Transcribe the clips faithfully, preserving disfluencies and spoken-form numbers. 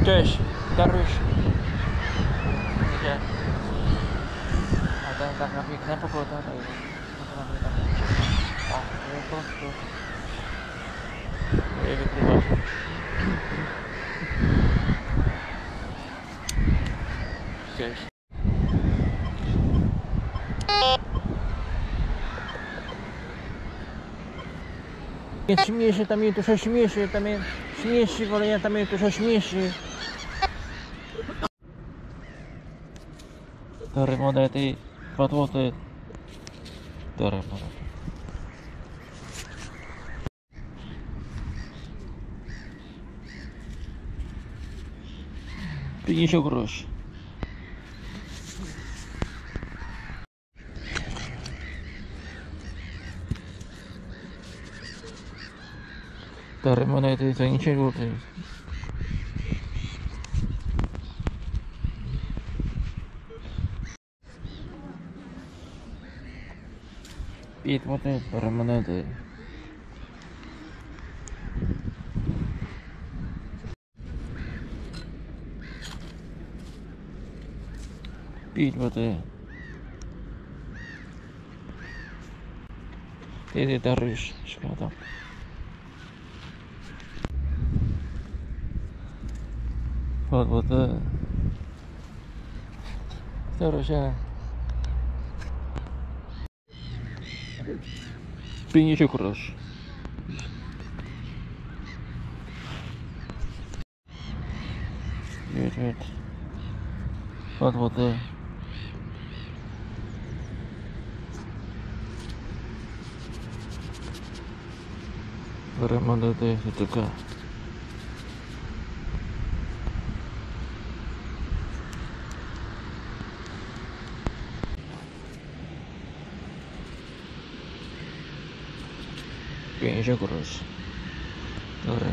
Cześć, Dariusz. Gdzie? A tam taka piękna pogoda, to jest. No to mamy tam. A, po prostu. Nie wykrywać. Cześć. Śmieszy, tam mnie to śmieszy, tam mnie śmieszy, ale ja tam mnie to śmieszy. Stare monety, dwa złote. Stare monety. pięćdziesiąt groszy. Stare monety za niczego. pięć złotych, stare monety. pięć złotych. Kiedy Dariusz świata. dwa złote. Staro się. pięćdziesiąt groszy. dziewięć. dwa złote. Stare monety, tylko. pięćdziesiąt groszy. Dobra.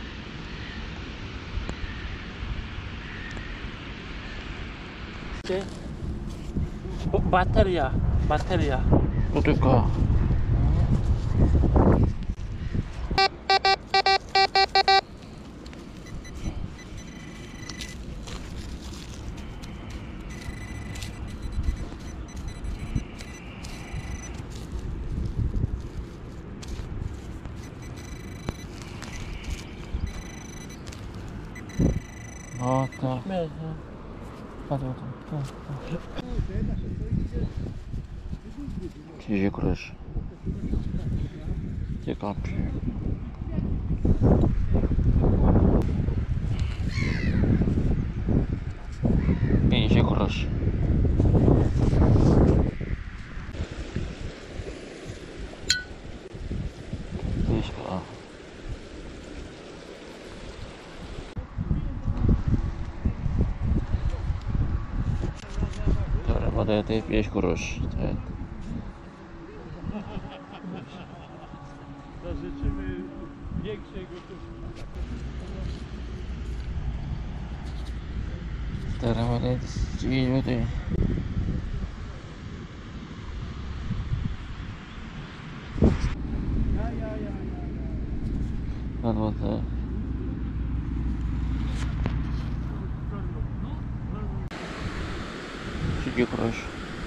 Bateria, bateria. To tylko. No tak. Padło to. Tak, tak. trzydzieści groszy. Ciekawe. pięćdziesiąt groszy. Monety pięć groszy. Życzymy większej gotówki. Stare monety dziewięć złotych. dwa złote. trzydzieści groszy.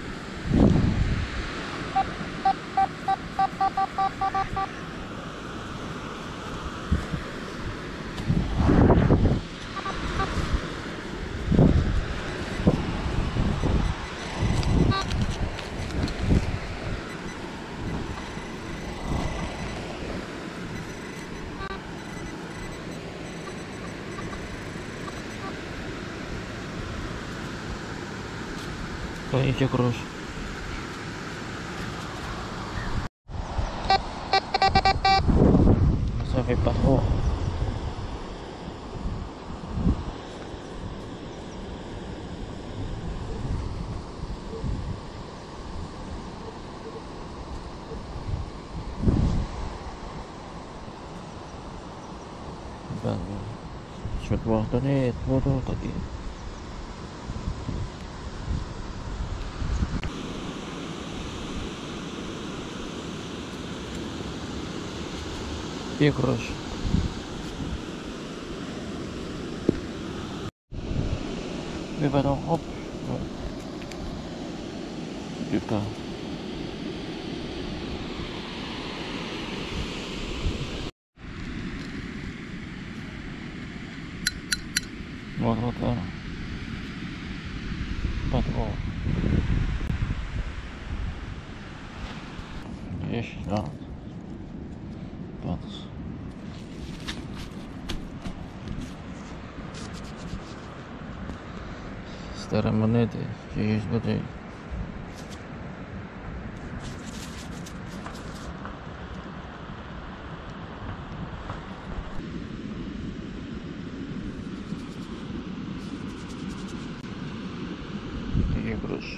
dwadzieścia groszy. Co wypadło? Światło to nie jest, to takie. pięć groszy. wypadł, hop. Piłka. Вот, вот, вот. Подвол. десять lat. Patrz. Stare monety, gdzieś będzie. Takie grosz.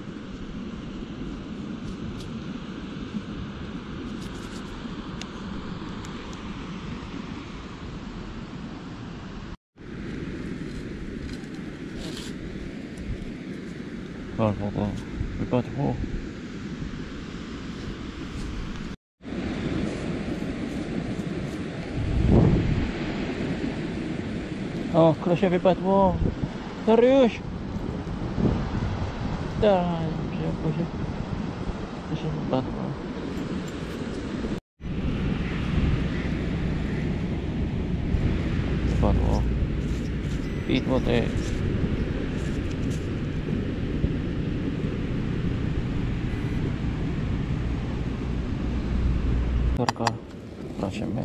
Wypadło, wypadło. O, Krosie wypadło. Dariusz! Daj, przyjechał się. Krosie wypadło. Wypadło. Widmo też. Torka zobaczymy.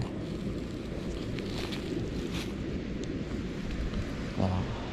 O.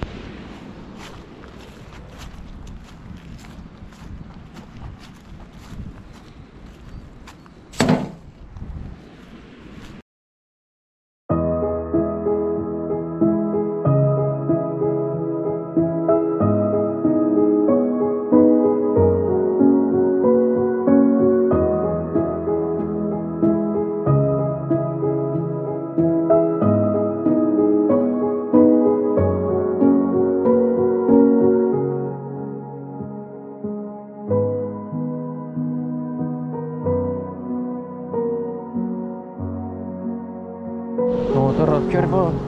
No teraz czerwony.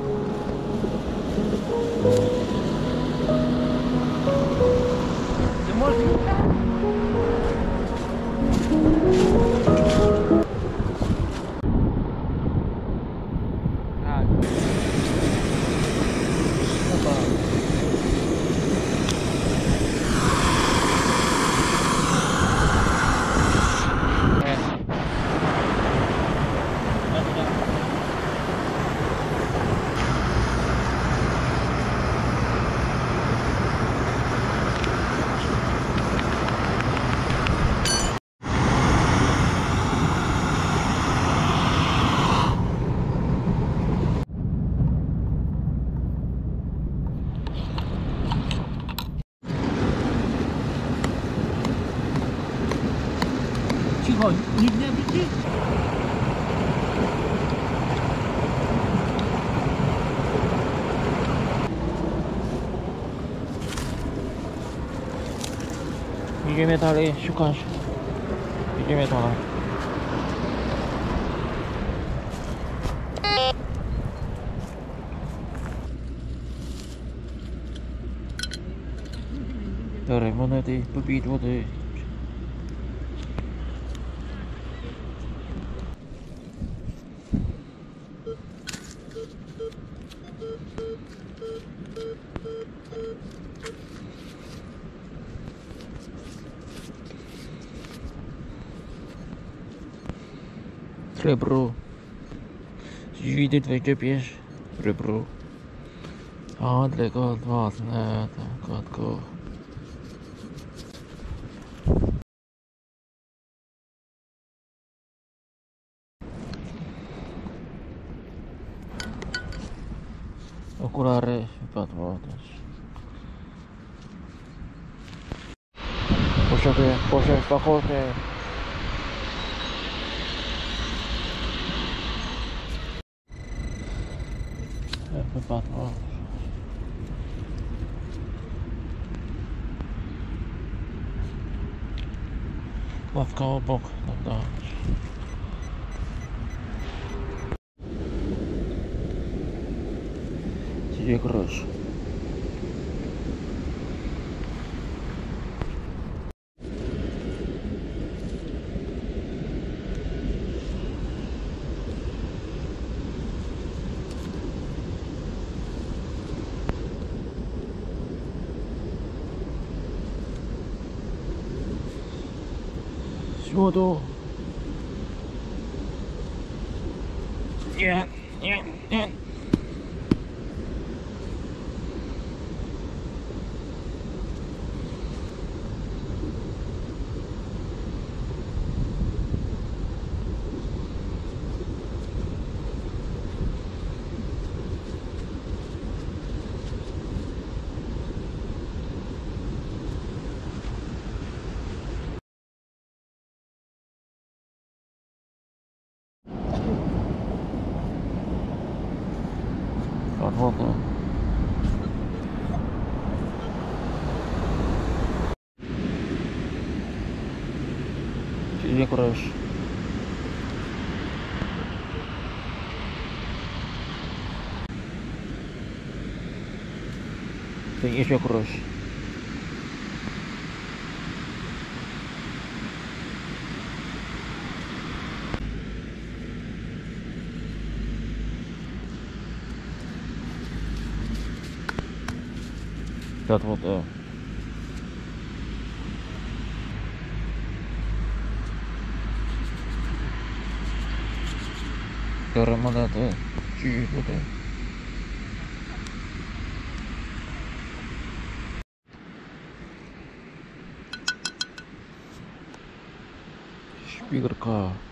Ty możesz? Tak. Dobra. Cicho, nikt nie widzi? Idziemy dalej szukać. Idziemy dalej. Dalej monety, popit wody. Srebro. Widzę dwadzieścia pięć. Srebro. A tego dwa, ne, tak, go. Okulary wypadło też. Poszedłem, poszedłem w pachotę. Wypadło. Ławka obok, prawda? Gdzie grosz? 쉬워도. 예, 예, 예. Ладно. Или кураж. Ты еще кураж. Так вот, да. Карамада, да. Чуть вот это. Шпигерка.